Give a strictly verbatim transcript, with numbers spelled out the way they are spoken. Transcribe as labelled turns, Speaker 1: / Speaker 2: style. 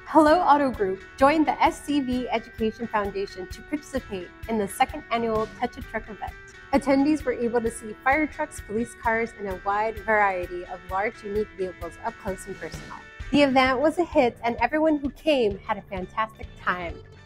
Speaker 1: Hello Auto Group joined the S C V Education Foundation to participate in the second annual Touch a Truck event. Attendees were able to see fire trucks, police cars, and a wide variety of large, unique vehicles up close and personal. The event was a hit, and everyone who came had a fantastic time.